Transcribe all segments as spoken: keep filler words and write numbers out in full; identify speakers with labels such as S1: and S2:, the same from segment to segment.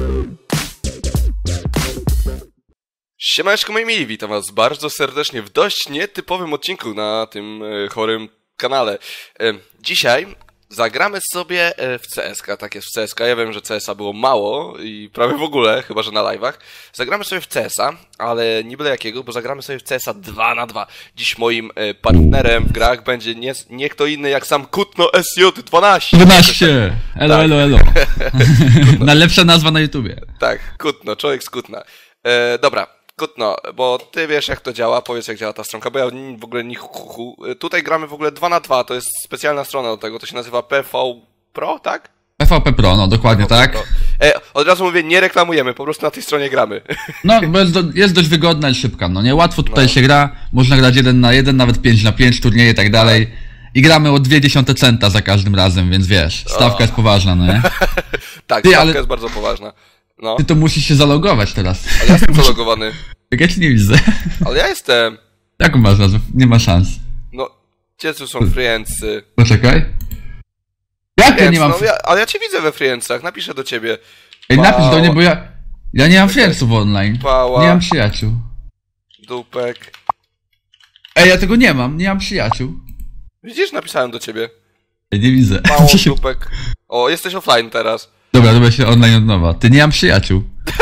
S1: Siemaneczko moi mili, witam was bardzo serdecznie w dość nietypowym odcinku na tym e, chorym kanale. E, dzisiaj zagramy sobie e, w C S ka, tak jest w C S ka, ja wiem, że C S a było mało i prawie w ogóle, chyba że na live'ach. Zagramy sobie w C S a, ale nie byle jakiego, bo zagramy sobie w C S a dwa na dwa. Dziś moim e, partnerem w grach będzie nie, nie kto inny jak sam Kutno S J dwanaście.
S2: dwanaście! Elo,
S1: tak.
S2: elo, elo. Najlepsza nazwa na YouTubie.
S1: Tak, Kutno, człowiek z Kutna. E, dobra. Kutno, bo ty wiesz jak to działa, powiedz jak działa ta stronka, bo ja w ogóle nie chuchu. Tutaj gramy w ogóle dwa na dwa, to jest specjalna strona do tego, to się nazywa P V Pro, tak?
S2: P V P Pro, no dokładnie
S1: P V P
S2: tak.
S1: E, od razu mówię, nie reklamujemy, po prostu na tej stronie gramy.
S2: No, bo jest, do, jest dość wygodna i szybka, no nie? Łatwo tutaj
S1: No.
S2: się gra, można grać jeden na jeden, nawet pięć na pięć, turnieje i tak dalej. I gramy o dwie dziesiąte centa za każdym razem, więc wiesz, stawka
S1: O.
S2: jest poważna, no nie?
S1: Tak,
S2: Ty,
S1: stawka
S2: ale-
S1: jest bardzo poważna. No,
S2: Ty to musisz się zalogować teraz.
S1: ale ja jestem zalogowany.
S2: Jak ja cię nie widzę.
S1: Ale ja jestem.
S2: Jaką masz nazwę? Nie ma szans.
S1: No, gdzie tu są friendsy?
S2: Poczekaj. Jak ja
S1: Friends,
S2: nie mam...
S1: no, ja, ale ja cię widzę we friendsach, napiszę do ciebie.
S2: Ej, napisz do
S1: Pała.
S2: mnie, bo ja... Ja nie mam friendsów online.
S1: Pała.
S2: Nie mam przyjaciół.
S1: Dupek.
S2: Ej, ja tego nie mam, nie mam przyjaciół.
S1: Widzisz, napisałem do ciebie.
S2: Ej, nie widzę.
S1: Mało dupek. O, jesteś offline teraz.
S2: Dobra, robię się online od nowa. Ty, nie mam przyjaciół.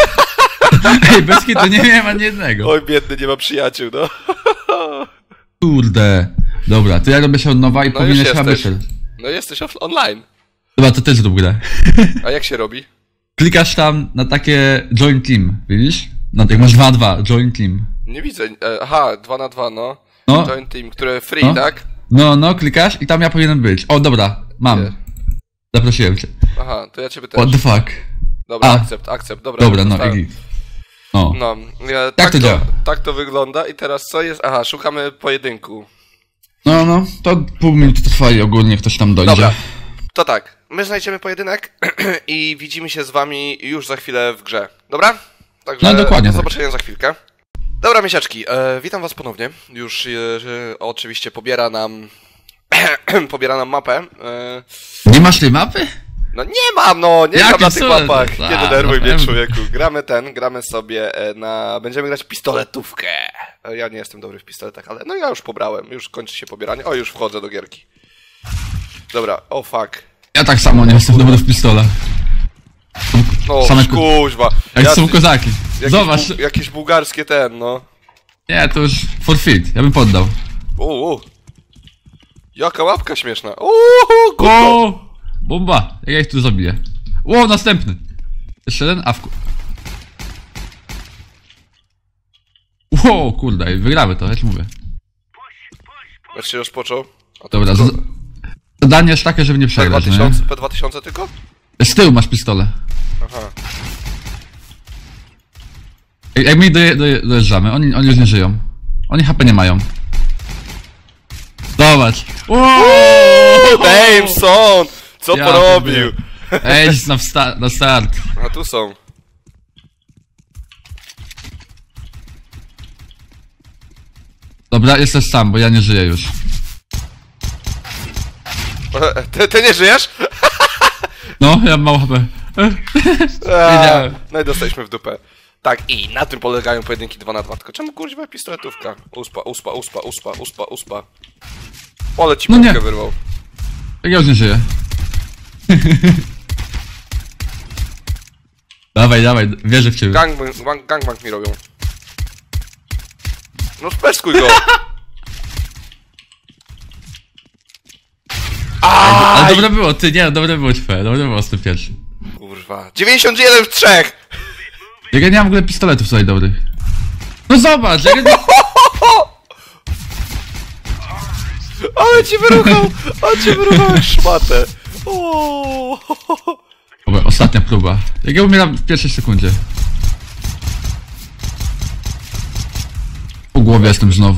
S2: Ej, bez kitu nie miałem ani jednego.
S1: Oj, biedny, nie ma przyjaciół, no.
S2: Kurde. Dobra, to ja robię się od nowa i
S1: No
S2: powinieneś
S1: już
S2: chyba
S1: jesteś.
S2: wyszedł.
S1: No jesteś off- online.
S2: Dobra, to też zrób grę.
S1: A jak się robi?
S2: Klikasz tam na takie join team, widzisz? No jak masz dwa na dwa, join team.
S1: Nie widzę. E, aha, dwa na dwa, no.
S2: No.
S1: Join team, które free,
S2: No.
S1: tak?
S2: No, no, klikasz i tam ja powinienem być. O, dobra, mam.
S1: Nie.
S2: Zaprosiłem cię.
S1: Aha, to ja ciebie też.
S2: What the fuck?
S1: Dobra,
S2: A.
S1: akcept, akcept, dobra.
S2: Dobra, no
S1: dostałem.
S2: i... No.
S1: No, ja, tak,
S2: to działa?
S1: tak to wygląda i teraz co jest? Aha, szukamy pojedynku.
S2: No, no, to pół minuty trwa i ogólnie ktoś tam dojdzie.
S1: Dobra, to tak. My znajdziemy pojedynek i widzimy się z wami już za chwilę w grze. Dobra? Także
S2: No, dokładnie
S1: do
S2: tak.
S1: zobaczenia za chwilkę. Dobra, miesiaczki, e, witam was ponownie. Już e, że oczywiście pobiera nam pobiera nam mapę. E,
S2: Nie masz tej mapy?
S1: no nie mam, no, nie
S2: Jakim
S1: mam na tych
S2: cudem?
S1: mapach. Nie
S2: A,
S1: denerwuj
S2: no
S1: mnie,
S2: pewnie.
S1: człowieku. Gramy ten, gramy sobie e, na... Będziemy grać pistoletówkę. E, Ja nie jestem dobry w pistoletach, ale no ja już pobrałem. Już kończy się pobieranie. O, już wchodzę do gierki. Dobra, o oh, fuck.
S2: Ja tak samo nie jestem dobry w pistole.
S1: No,
S2: Same
S1: kuźwa.
S2: Jak
S1: Ja-
S2: są kozaki.
S1: jakieś
S2: Zobacz.
S1: Bu jakieś bułgarskie ten, no.
S2: Nie, to już forfeit. Ja bym poddał.
S1: U, u. Jaka łapka śmieszna. Uuu, kurwa.
S2: O! Bomba! Jak ja ich tu zabiję. Ło, następny! Jeszcze jeden? A w... Ło, kurde, wygramy to, ja ci mówię.
S1: Mecz się rozpoczął. A to
S2: Dobra,
S1: tylko
S2: z... zadanie jest takie, żeby nie
S1: P
S2: przegrać, nie?
S1: dwa tysiące, P dwa tysiące tylko?
S2: Z tyłu masz pistole.
S1: Aha.
S2: Jak jak my doje, doje, dojeżdżamy, oni, oni już nie żyją. Oni H P nie mają. Zobacz! Uuu,
S1: Dameson! Co
S2: Ja
S1: porobił?
S2: Ej, na, wsta- na start.
S1: A tu są.
S2: Dobra, jesteś sam, bo ja nie żyję już.
S1: Ty, ty nie żyjesz?
S2: No, ja mam mało H P.
S1: A,
S2: Wiedziałem.
S1: no i dostaliśmy w dupę. Tak, i na tym polegają pojedynki dwa na dwa. Tylko czemu kurwa pistoletówka? Uspa, uspa, uspa, uspa, uspa, uspa. Ole ci
S2: No
S1: półkę
S2: nie.
S1: wyrwał.
S2: Jak ja już nie żyję. Dawaj, dawaj, wierzę w ciebie.
S1: Gangbang, gang, gangbang mi robią. No speskuj go!
S2: Ale
S1: Aj!
S2: dobre było, ty nie, dobre było ćwe, dobre było z tym pierwszy.
S1: Kurwa. dziewięćdziesiąt jeden w trzech!
S2: Jak ja nie mam w ogóle pistoletów tutaj dobrych. No zobacz, jak ja nie...
S1: Ale ci wyruchał! Ale ci wyruchał jak szmatę! O.
S2: Dobra, ostatnia próba. Jak ja umieram w pierwszej sekundzie. Po głowie jestem znowu.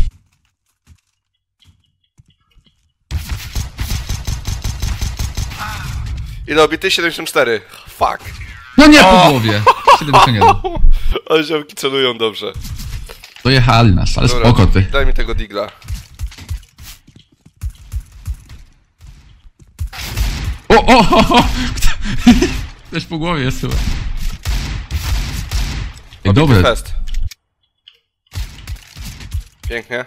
S1: Ile obity? siedemdziesiąt cztery. Fuck.
S2: No nie, po
S1: O!
S2: głowie. siedemdziesiąt jeden.
S1: Ale ziomki celują dobrze.
S2: Dojechali nas, ale
S1: Dobra,
S2: spoko ty.
S1: daj mi tego digla.
S2: O, o, o, o! Też po głowie jest chyba. Ej, dobre.
S1: Fest. Pięknie.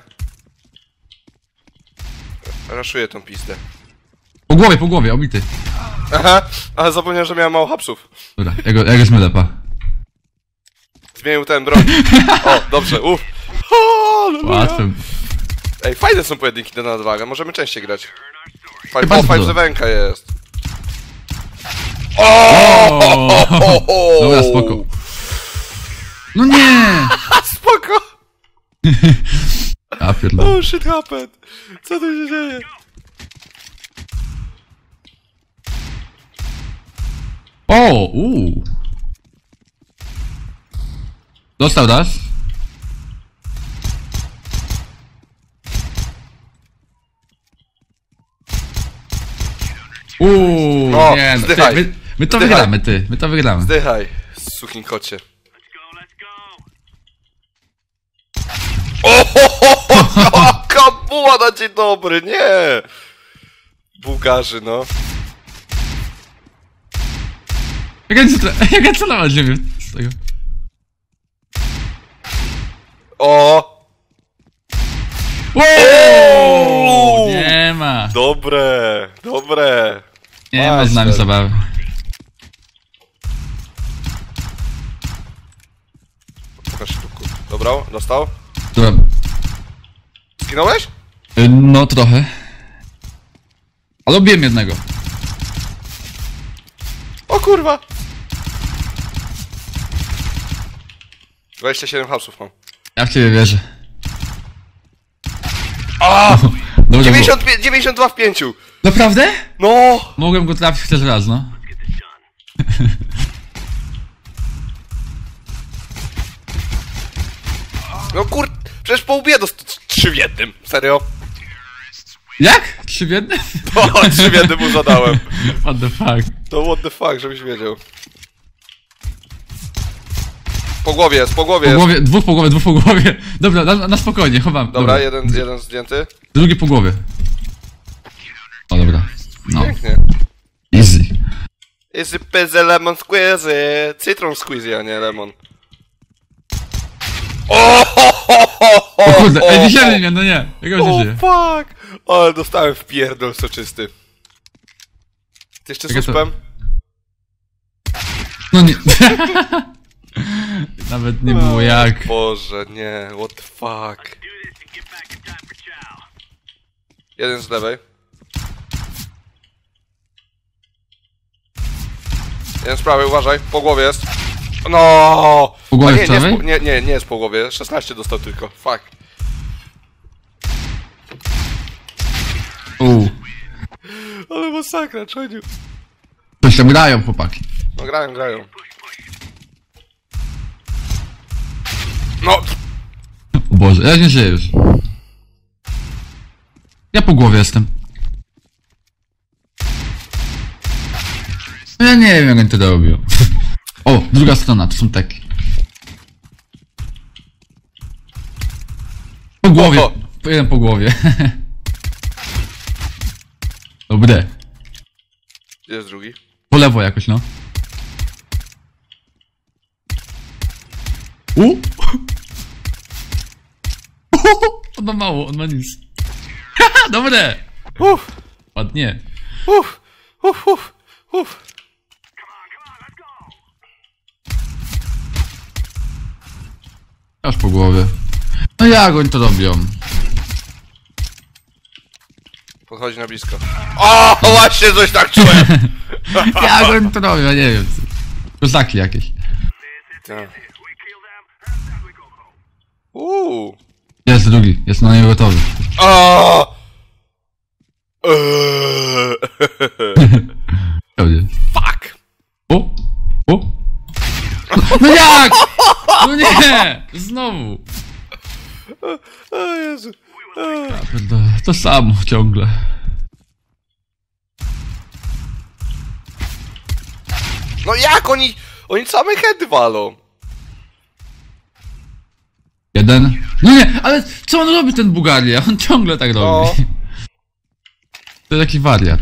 S1: Raszuję tą pistę.
S2: Po głowie, po głowie, obity.
S1: Aha, ale zapomniałem, że miałem mało hapsów.
S2: Dobra, ja go, ja go zmylę, pa.
S1: Zmienił ten broń. O, dobrze, uff.
S2: Łatwym.
S1: Ej, fajne są pojedynki na nadwagę, możemy częściej grać. Five,
S2: Chyba
S1: o, five
S2: to.
S1: zewęka jest.
S2: O! Dobra, spoko. No nie!
S1: Spoko!
S2: A pierdolę.
S1: Oh shit happened! Co tu się dzieje?
S2: O! Uuu! Dostał raz? Uuu,
S1: No,
S2: nie, no, ty,
S1: zdychaj.
S2: my, my to
S1: Zdychaj.
S2: wygramy, ty, my to wygramy.
S1: Zdychaj, sukin kocie. O, ho, ho, ho, kabuła na dzień dobry, nie! Bułgarzy, no.
S2: Jak ja cel- jak ja celować nie wiem z tego.
S1: O!
S2: Wow! Nie ma,
S1: Dobre, dobre.
S2: nie ma z nami
S1: Majster.
S2: zabawy.
S1: Pokaż się tu. Dobra, dostał?
S2: Dobra,
S1: Zginąłeś?
S2: y, no trochę. Ale obiłem jednego.
S1: O kurwa! dwadzieścia siedem hapsów mam.
S2: Ja w ciebie wierzę.
S1: A!
S2: Dobra,
S1: dziewięćdziesiąt pięć, dziewięćdziesiąt dwa w pięciu!
S2: naprawdę?
S1: No!
S2: Mogłem go trafić chociaż raz, no.
S1: No kur... Przecież po łbie dost... trzy w jednym. Serio?
S2: Jak? Trzy w jednym?
S1: O, trzy w jednym mu zadałem.
S2: What the fuck?
S1: To what the fuck, żebyś wiedział. Po głowie jest, po głowie
S2: Po
S1: jest.
S2: głowie, dwóch po głowie, dwóch po głowie. Dobra, na, na spokojnie, chowam.
S1: Dobra, jeden, jeden zdjęty.
S2: Drugi po głowie. O, dobra. No,
S1: Pięknie.
S2: easy.
S1: Easy peasy lemon squeezy. Cytron squeezy, a nie lemon. O, ho, ho, ho, ho,
S2: O kurde, ej,
S1: ho,
S2: wisieli
S1: ho.
S2: mnie, no nie. Jak on się
S1: O
S2: dzieje?
S1: fuck! Ale dostałem w pierdol soczysty. Ty jeszcze z
S2: Czekaj, to-
S1: uspem?
S2: No nie. Nawet nie było jak.
S1: Boże, nie, what the fuck. Jeden z lewej. Jeden z prawej, uważaj, po głowie jest. No!
S2: Po głowie
S1: A nie,
S2: w
S1: nie, jest
S2: prawej?
S1: po, nie, nie, nie jest po głowie, szesnaście dostał tylko, fuck.
S2: Uuu.
S1: Ale masakra, czoniu.
S2: Coś tam grają, chłopaki.
S1: No grają, grają. No!
S2: O Boże, ja nie żyję już. Ja po głowie jestem. No ja nie wiem, jak oni to robią. O, druga strona, to są teki. Po głowie.
S1: O,
S2: Po jeden po głowie. Dobre.
S1: Gdzie jest drugi?
S2: Po lewo jakoś, no. U? On ma mało, on ma nic. Haha, dobre!
S1: Uff,
S2: Ładnie.
S1: uff, uff, uff, uff.
S2: Aż po głowie. No jak oni to robią?
S1: Podchodzi na blisko. O, właśnie coś tak czułem!
S2: Jak oni to robią? Ja nie wiem. Kozaki jakieś.
S1: Tak. Uuu.
S2: Jest drugi, jest na niego gotowy.
S1: O! Eee.
S2: Pewnie.
S1: Fuck!
S2: O! O! No jak? No nie! Znowu!
S1: O Jezu. Eee.
S2: Ja pierdolę, to samo ciągle.
S1: No jak oni... Oni same heady walą.
S2: Jeden. No nie, ale co on robi ten Bugaria? On ciągle tak
S1: No.
S2: robi. To jest jakiś wariat.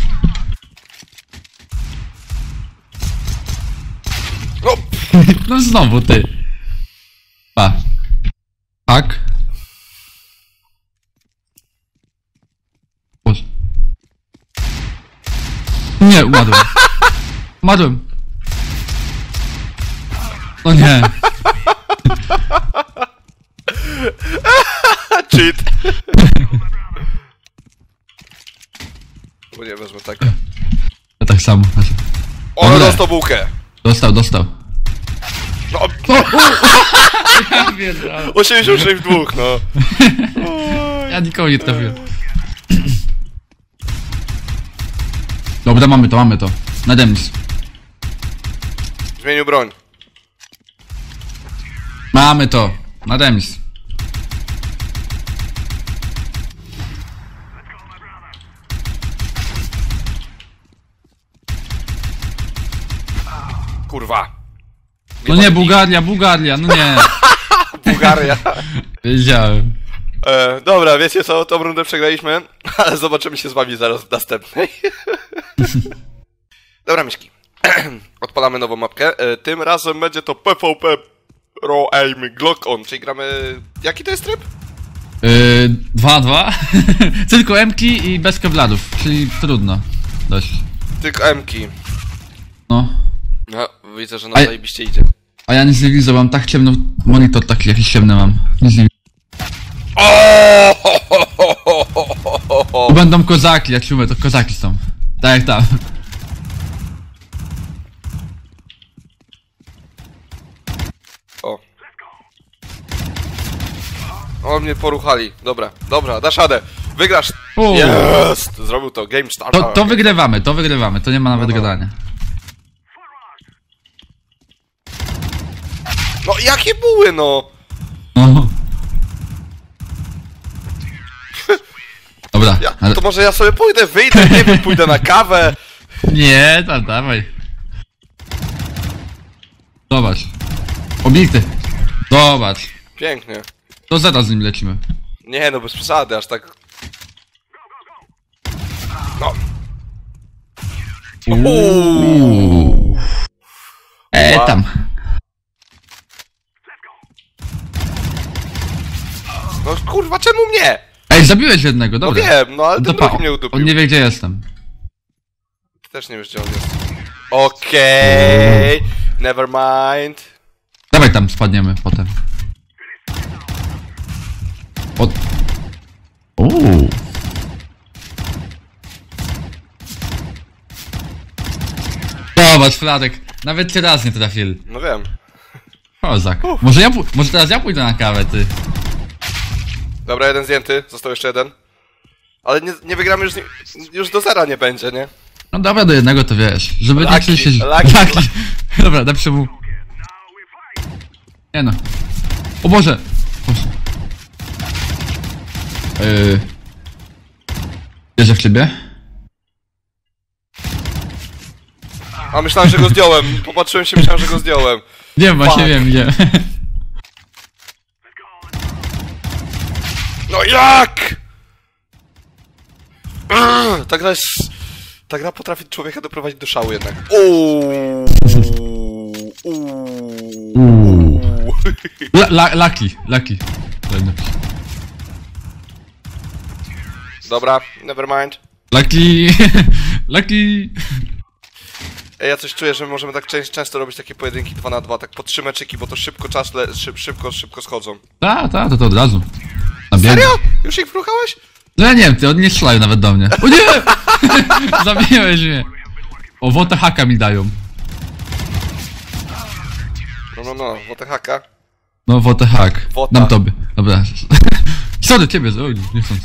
S1: No,
S2: No znowu ty. Pa. Tak? Boże. Nie, umarłem. Umarłem. No nie.
S1: Cheat. Bo nie wezmę tak.
S2: Ja tak samo.
S1: O,
S2: Dobre.
S1: dostał bułkę.
S2: Dostał, dostał.
S1: No,
S2: Ja wiedziałem.
S1: osiemdziesiąt sześć w dwóch, no.
S2: Ja nikogo nie trafiłem. Dobra, mamy to, mamy to. Na demis.
S1: Zmienił broń.
S2: Mamy to. Na demis.
S1: Kurwa.
S2: No nie, Bułgaria, Bułgaria, no nie.
S1: Bułgaria.
S2: Wiedziałem.
S1: E, dobra, wiecie co, tą rundę przegraliśmy, ale zobaczymy się z wami zaraz w następnej. Dobra, myszki. Odpalamy nową mapkę. E, tym razem będzie to P V P Raw Aim Glock On, czyli gramy... Jaki to jest tryb?
S2: Yy, dwa dwa. Tylko emki i bez kevlarów, czyli trudno. Dość.
S1: Tylko M-ki.
S2: No.
S1: No, widzę, że
S2: A-
S1: nam zajebiście idzie.
S2: A ja nic nie widzę, mam tak ciemno. Monitor taki jakiś ciemny mam. Nic nie widzę.
S1: O, ho, ho, ho, ho, ho, ho, ho.
S2: To będą kozaki, jak się mówię, to kozaki są. Tak jak tam.
S1: O. O, mnie poruchali. Dobra, dobra, dasz radę. Wygrasz.
S2: U.
S1: Jest! Zrobił to. Game starter.
S2: To, to wygrywamy, to wygrywamy, to nie ma nawet
S1: No, no.
S2: gadania.
S1: No, jakie buły, no!
S2: No. Dobra,
S1: Ja,
S2: ale...
S1: to może ja sobie pójdę, wyjdę, nie wiem, pójdę na kawę.
S2: Nie, tam dawaj. Zobacz. Obity. Zobacz.
S1: Pięknie.
S2: To zaraz z nim lecimy.
S1: Nie, no bez przesady, aż tak... No.
S2: Uuu. E,
S1: Wow.
S2: tam.
S1: No kurwa, czemu mnie?
S2: Ej, zabiłeś jednego,
S1: No
S2: dobra.
S1: wiem, no ale
S2: No
S1: ten
S2: to pa,
S1: drugi mnie udupił.
S2: on nie wie gdzie jestem.
S1: Ty też nie wiesz, gdzie on jest. Okej. Okay. Never mind.
S2: Dawaj tam, spadniemy potem. Od... Uuu. Zobacz, Fladek. Nawet trzy razy nie trafili.
S1: No wiem.
S2: Kozak. Może ja, pu- może teraz ja pójdę na kawę, ty.
S1: Dobra, jeden zdjęty, został jeszcze jeden. Ale nie, nie wygramy już, z nim- już do zera nie będzie, nie?
S2: No dobra, do jednego to wiesz. Żeby nie
S1: Lucky,
S2: czuć się...
S1: lucky.
S2: Lucky. Dobra, napiszę mu. Nie no. O Boże. Boże. Yy... Wierzę w ciebie?
S1: A myślałem, że go zdjąłem. Popatrzyłem się, myślałem, że go zdjąłem.
S2: Wiem, właśnie
S1: Fuck.
S2: wiem, gdzie.
S1: No jak? Ugh, ta gra jest... Ta gra potrafi człowieka doprowadzić do szału jednak. Uuu. Uuu.
S2: La, la, lucky, lucky.
S1: Dobra, never mind.
S2: Lucky. Lucky.
S1: Ej, ja coś czuję, że my możemy tak często, często robić takie pojedynki dwa na dwa, tak po trzy meczyki, bo to szybko czas le... szyb, szybko, szybko schodzą.
S2: Ta, ta, to, to od razu. Na biegu.
S1: Serio? Już ich wruchałeś?
S2: No ja nie wiem, ty, oni nie strzelają nawet do mnie. O nie! Zabiłeś mnie. O, wotę haka mi dają.
S1: No, no, no, wotę haka.
S2: No, wotę hak.
S1: Wota.
S2: Dam tobie. Dobra. Sorry, ciebie, oj, nie chcąc.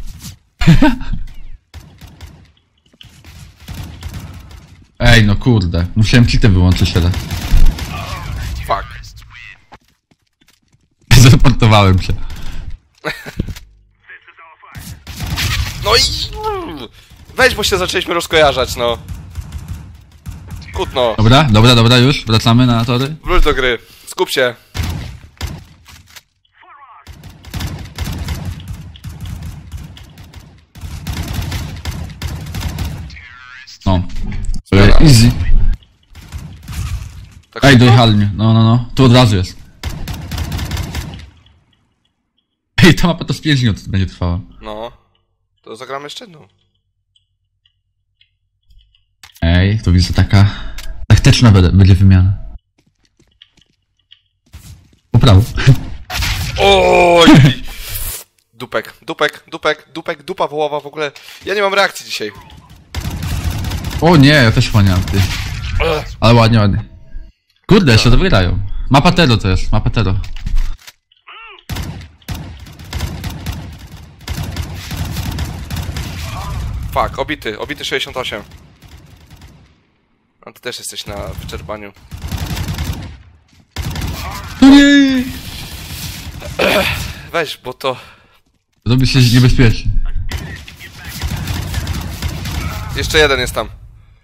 S2: Ej, no kurde. Musiałem kitę wyłączyć teraz.
S1: Fuck.
S2: Zreportowałem się.
S1: No i... Weź, bo się zaczęliśmy rozkojarzać, no. Kutno.
S2: Dobra, dobra, dobra, już. Wracamy na tory.
S1: Wróć do gry. Skup się.
S2: No.
S1: Zmiana.
S2: Easy.
S1: Tak
S2: Ej,
S1: szybko?
S2: dojechali mnie. No, no, no. Tu od razu jest. Ej, ta mapa to z pięć minut będzie trwała.
S1: No. To zagramy jeszcze jedną.
S2: Ej, to widzę taka... taktyczna będzie, będzie wymiana. Poprawu.
S1: Oj! Dupek, dupek, dupek, dupek, dupa wołowa w ogóle. Ja nie mam reakcji dzisiaj.
S2: O nie, ja też chłaniam, ty. Ale ładnie, ładnie. Kurde, jeszcze to wygrają. Mapa Tero to jest, mapa Tero.
S1: Fuck, obity, obity sześćdziesiąt osiem. A ty też jesteś na wyczerpaniu.
S2: No nie!
S1: Weź, bo to...
S2: Robi się niebezpiecznie.
S1: Jeszcze jeden jest tam.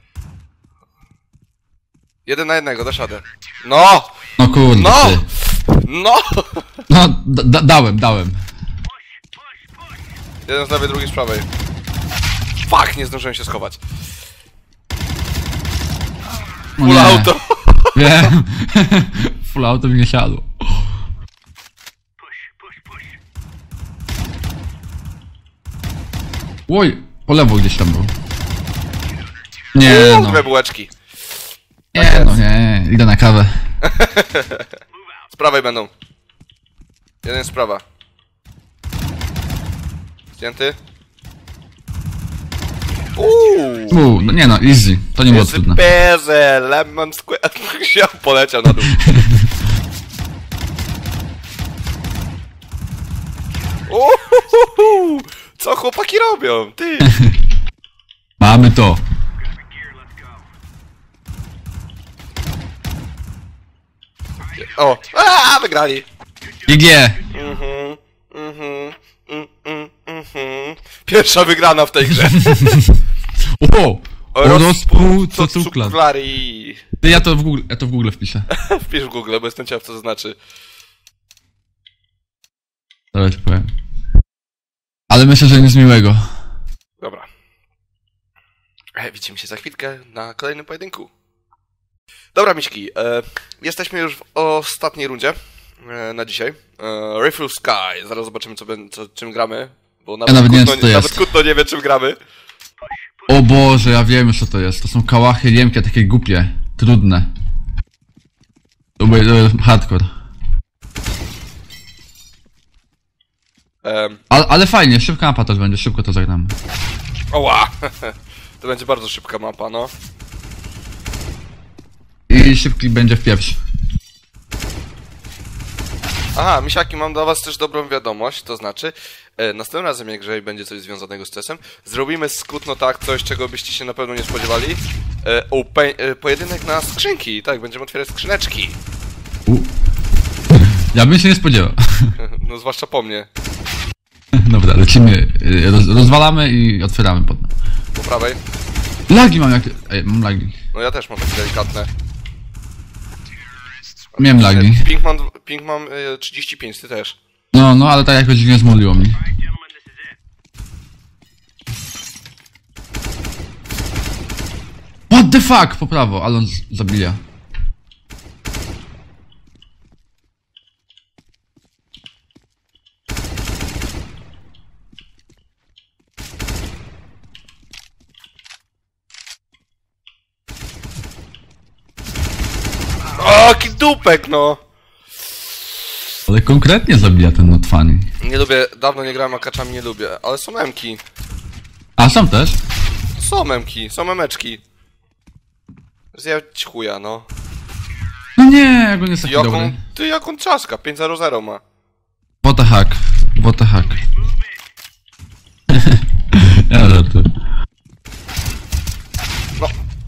S1: Jeden na jednego, dasz radę. No!
S2: No kurde,
S1: No!
S2: ty.
S1: No!
S2: No, da dałem, dałem.
S1: Jeden z lewej, drugi z prawej. Fuck, nie zdążyłem się schować.
S2: No
S1: Full
S2: nie.
S1: auto!
S2: Wiem. Full auto mi nie siadło. Oj, po lewo gdzieś tam był. Nie
S1: Uuu,
S2: no.
S1: dwie bułeczki.
S2: Nie no, nie, idę na kawę.
S1: Z prawej będą. Jeden z prawa. Zdjęty. Uuu.
S2: Uuu, no nie no, easy. To nie było
S1: Jest
S2: trudne.
S1: Perze, lemon square. Się poleciał na dół. Uhuhuhu. Co chłopaki robią? Ty.
S2: Mamy to.
S1: O, a wygrali.
S2: I G.
S1: Mhm, mhm, mm, mm, mhm. Pierwsza wygrana w tej grze.
S2: O! Rozpół co cukla.
S1: cuklari.
S2: Ja to w Google, ja to w Google wpiszę.
S1: Wpisz w Google, bo jestem ciekaw co to znaczy.
S2: Zaraz powiem. Ale myślę, że nic miłego.
S1: Dobra. E, widzimy się za chwilkę na kolejnym pojedynku. Dobra, miśki, e, jesteśmy już w ostatniej rundzie e, na dzisiaj. E, Rifle Sky, zaraz zobaczymy co, co, czym gramy, bo nawet,
S2: Ja nawet nie wiem,
S1: Kutno,
S2: co to
S1: nawet
S2: jest.
S1: Kutno nie wie czym gramy.
S2: O Boże, ja wiem już co to jest. To są kałachy liemkie, takie głupie. Trudne. To będzie hardcore.
S1: E,
S2: Ale, ale fajnie, szybka mapa też będzie, szybko to zagramy.
S1: oła! To będzie bardzo szybka mapa, no.
S2: I szybki będzie w pierwszy.
S1: Aha, misiaki, mam dla was też dobrą wiadomość, to znaczy e, następnym razem, jak jeżeli będzie coś związanego z C S em, zrobimy skutno tak, coś czego byście się na pewno nie spodziewali. E, open, e, pojedynek na skrzynki, tak, będziemy otwierać skrzyneczki.
S2: U. Ja bym się nie spodziewał.
S1: No zwłaszcza po mnie.
S2: Dobra, lecimy, roz, rozwalamy i otwieramy potem.
S1: Po prawej.
S2: Lagi mam jak... Ej, mam lagi.
S1: No ja też mam takie delikatne.
S2: Miałem lagi.
S1: Ping mam, ping mam e, trzydzieści pięć, ty też.
S2: No, no, ale tak jakoś dziwnie zmuliło mnie. What the fuck? Po prawo, ale on z- zabija.
S1: O, jaki dupek, no!
S2: Ale konkretnie zabija ten Notfani.
S1: Nie lubię, dawno nie grałem akaczami, nie lubię, ale są memki.
S2: A, sam też?
S1: Są memki, są memeczki. Zjadź chuja, no.
S2: No nie, jak on jest taki
S1: Jaką,
S2: dobry.
S1: ty jaką trzaska, pięć zero zero ma.
S2: What the hack. What the hack. Ja żartuję.
S1: No.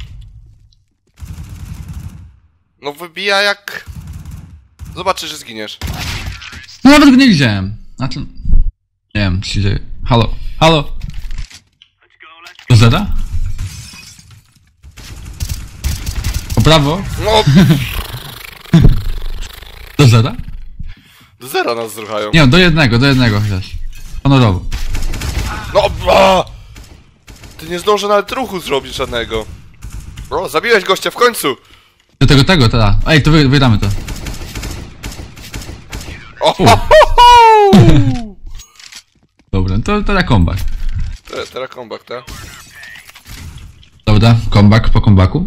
S1: No wybija jak... Zobaczysz, że zginiesz.
S2: No nawet go nie widziałem. Znaczy... Nie wiem, co się dzieje. Halo, halo. Do zera? Po prawo?
S1: No,
S2: Do zera?
S1: do zera nas zruchają.
S2: Nie, do jednego, do jednego chociaż. Honorowo.
S1: No, a! Ty nie zdążę nawet ruchu zrobić żadnego. O, zabiłeś gościa w końcu.
S2: Do tego, tego, teraz. Ej, to wy, wygramy to.
S1: O,
S2: U.
S1: ho, ho, ho!
S2: to teraz comeback.
S1: Te, teraz comeback, tak?
S2: Dobra, comeback po comebacku.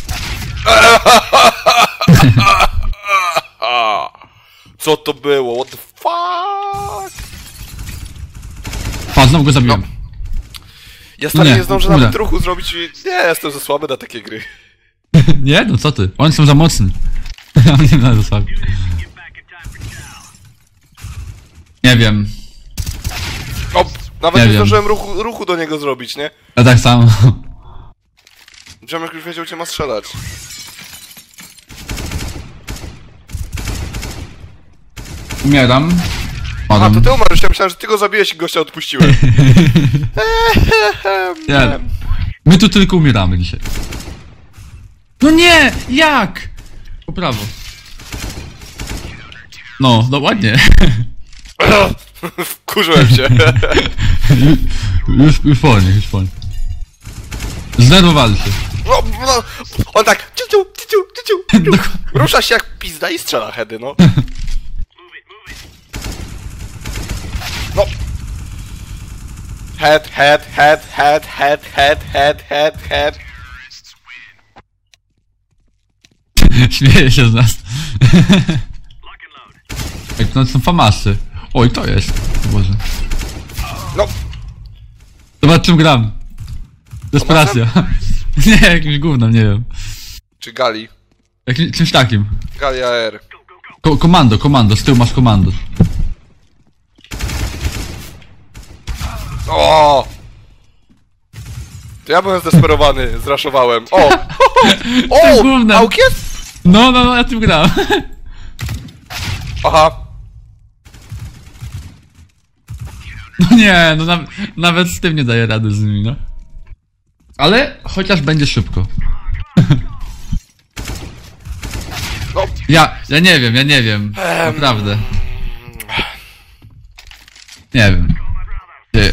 S1: Co to było? What the fuck?
S2: Pa, znowu go zabiłem.
S1: No. Ja stary
S2: Nie,
S1: nie zdążę
S2: kurde.
S1: nawet ruchu zrobić i... Nie, jestem za słaby na takie gry.
S2: Nie, no co ty? Oni są za mocni. Oni nie za słabi. Nie wiem.
S1: O, nawet
S2: Nie
S1: nie,
S2: wiem.
S1: zdążyłem ruchu, ruchu do niego zrobić, nie?
S2: Ja tak samo.
S1: Ziomek już wiedział, gdzie ma strzelać.
S2: Umieram.
S1: A,
S2: Padam.
S1: to ty umarłeś, ja myślałem, że ty go zabiłeś i gościa odpuściłem.
S2: Nie. My tu tylko umieramy dzisiaj. No nie! Jak? Po prawo. No, no ładnie.
S1: Wkurzyłem się.
S2: Już, już po nich, już po nich. Znerwowali się.
S1: No, no, on tak ciu, ciu, ciu, ciu, ciu, ciu. Rusza się jak pizda i strzela heady, no. No. Head, head, head, head, head, head, head, head, head.
S2: Śmieje się z nas. Jak to są famasy. Oj, to jest. Boże.
S1: No.
S2: Zobacz czym gram. Desperacja. Nie, jakimś gównem, nie wiem.
S1: Czy Gali?
S2: Jakim, czymś takim.
S1: Gali A R.
S2: Ko komando, komando, z tyłu masz komando.
S1: O! To ja byłem zdesperowany, zraszowałem. O! O!
S2: gównem.
S1: Auk jest?
S2: No, no, no, ja tym gram.
S1: Aha.
S2: No nie, no na, nawet z tym nie daję rady z nimi, no. Ale chociaż będzie szybko.
S1: No.
S2: Ja, ja nie wiem, ja nie wiem. Naprawdę. Nie wiem. Nie.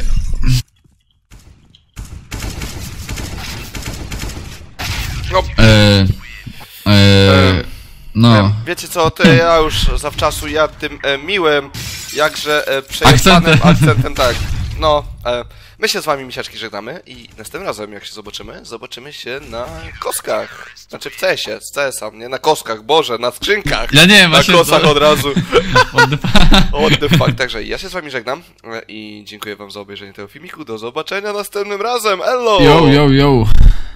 S1: No.
S2: Eee, eee, no.
S1: Wiecie co, to ja już zawczasu ja tym e, miłym, jakże e, przejebanym
S2: Akcentem.
S1: akcentem, tak. No, e, my się z wami misiaczki żegnamy i następnym razem jak się zobaczymy, zobaczymy się na koskach. Znaczy w C S-ie, z C S-a, nie na koskach, Boże, na skrzynkach.
S2: Ja nie wiem,
S1: Na
S2: właśnie
S1: kosach
S2: to-
S1: od razu.
S2: What the
S1: What the fuck, także ja się z wami żegnam e, i dziękuję wam za obejrzenie tego filmiku. Do zobaczenia następnym razem, hello!
S2: Yo, yo, yo.